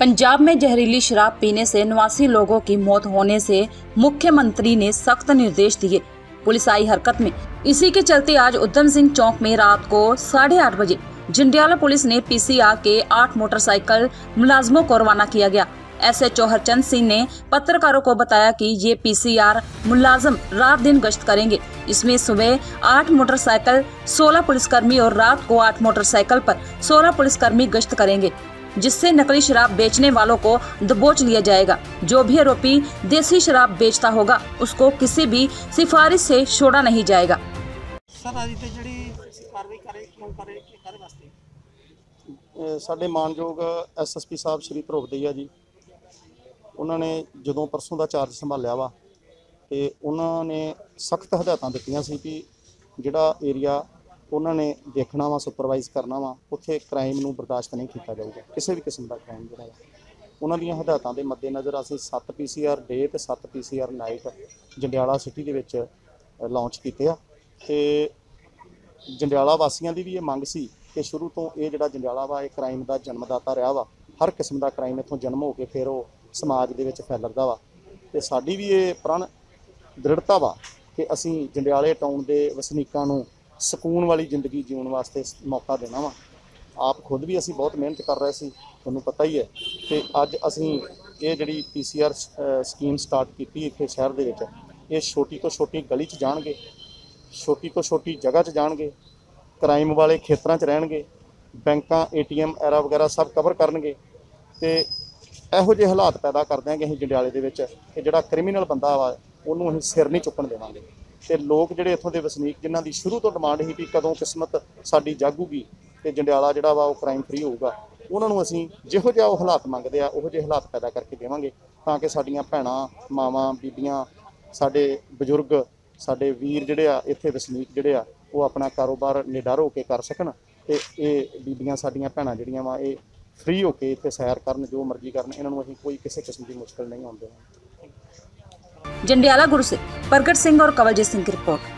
पंजाब में जहरीली शराब पीने से 89 लोगों की मौत होने से मुख्यमंत्री ने सख्त निर्देश दिए। पुलिस आई हरकत में। इसी के चलते आज उधम सिंह चौक में रात को 8:30 बजे जंडियाला पुलिस ने पीसीआर के 8 मोटरसाइकिल मुलाजमों को रवाना किया गया। एसएचओ हरचंद सिंह ने पत्रकारों को बताया कि ये पीसीआर मुलाजम रात दिन गश्त करेंगे। इसमें सुबह 8 मोटरसाइकिल 16 पुलिसकर्मी और रात को 8 मोटरसाइकिल पर 16 पुलिसकर्मी गश्त करेंगे, जिससे नकली शराब बेचने वालों को दबोच लिया जाएगा। जो भी आरोपी देसी शराब बेचता होगा उसको किसी भी सिफारिश से छोड़ा नहीं जाएगा। ਸਾਡੇ ਮਾਨਯੋਗ ਐਸਐਸਪੀ ਸਾਹਿਬ ਸ਼੍ਰੀ ਭਰੋਖਦਈਆ ਜੀ, ਉਹਨਾਂ ਨੇ ਜਦੋਂ ਪਰਸੋਂ ਦਾ ਚਾਰਜ ਸੰਭਾਲਿਆ ਵਾ ਤੇ ਉਹਨਾਂ ਨੇ ਸਖਤ ਹਦਾਇਤਾਂ ਦਿੱਤੀਆਂ ਸੀ ਕਿ ਜਿਹੜਾ ਏਰੀਆ ਉਹਨਾਂ ਨੇ ਦੇਖਣਾ ਵਾ, ਸੁਪਰਵਾइज ਕਰਨਾ ਵਾ, ਉੱਥੇ ਕ੍ਰਾਈਮ ਨੂੰ ਬਰਦਾਸ਼ਤ ਨਹੀਂ ਕੀਤਾ ਜਾਊਗਾ। ਕਿਸੇ ਵੀ ਕਿਸਮ ਦਾ ਕ੍ਰਾਈਮ ਜਿਹੜਾ ਉਹਨਾਂ ਦੀਆਂ ਹਦਾਇਤਾਂ ਦੇ ਮੱਦੇਨਜ਼ਰ ਅਸੀਂ 7 ਪੀਸੀਆਰ ਡੇ ਤੇ 7 ਪੀਸੀਆਰ ਨਾਈਟ ਜੰਡਿਆਲਾ ਸਿਟੀ ਦੇ ਵਿੱਚ ਲਾਂਚ ਕੀਤੇ ਆ। ਤੇ ਜੰਡਿਆਲਾ ਵਾਸੀਆਂ ਦੀ ਵੀ ਇਹ ਮੰਗ ਸੀ कि शुरू तो ये जो जंडियाला वा क्राइम का जन्मदाता रहा वा। हर किस्म का क्राइम इतों जन्म हो के फिर वो समाज के फैलदा वा। तो साड़ी भी ये प्रण दृढ़ता वा कि असी जंडियाले टाउन के वसनीकों को सकून वाली जिंदगी जीवन वास्ते मौका देना वा। आप खुद भी असी बहुत मेहनत कर रहे सी, तुहानूं पता ही है कि अज असी ये जिहड़ी पीसीआर स्कीम स्टार्ट की इत्थे शहर दे विच, ये छोटी तो छोटी गली च जाणगे, छोटी तो छोटी जगह च जाणगे, क्राइम वाले खेतरां च रहणगे, बैंकां ATM एरा वगैरह सब कवर करनगे। ते इहो ਜਿਹੇ हालात पैदा कर देंगे असीं जंडियाले दे विच कि जिहड़ा क्रिमिनल बंदा वा उहनूं असीं सिर नहीं चुकण देवांगे। ते लोग जिहड़े इत्थों दे वसनीक जिन्हां दी शुरू तो डिमांड ही कि कदों किस्मत साडी जागूगी ते जंडियाला जिहड़ा वा क्राइम फ्री होऊगा, उहनां नूं असीं जिहो जिहा हालात मंगदे आ उहो ਜਿਹੇ हालात पैदा करके देवांगे तां कि साडीआं भैणां, मावां, बीबियां, साडे बजुर्ग, साडे वीर जिहड़े आ इत्थे वसनीक जिहड़े आ वो अपना कारोबार निडर होकर कर सकन। तो ये बीबियां साडियां भैणां जिहड़ियां वा ये फ्री होकर इत्थे सैर करन, जो मर्जी करन, इन्हां नूं असीं कोई किसी किस्म की मुश्किल नहीं आउण देवांगे। जंडियाला गुरु से प्रगट सिंह और कवलजीत सिंह की रिपोर्ट।